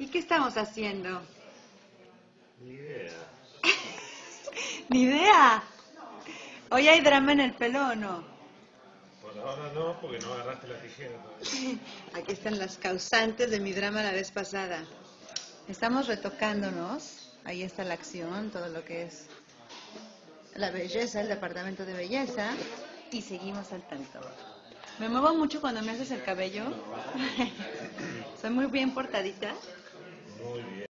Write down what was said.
¿Y qué estamos haciendo? Ni idea. Ni idea. ¿Hoy hay drama en el pelo o no? Por ahora no, porque no agarraste la tijera todavía. Aquí están las causantes de mi drama la vez pasada. Estamos retocándonos. Ahí está la acción, todo lo que es la belleza, el departamento de belleza. Y seguimos al tanto. Me muevo mucho cuando me haces el cabello. Soy muy bien portadita. Muy bien.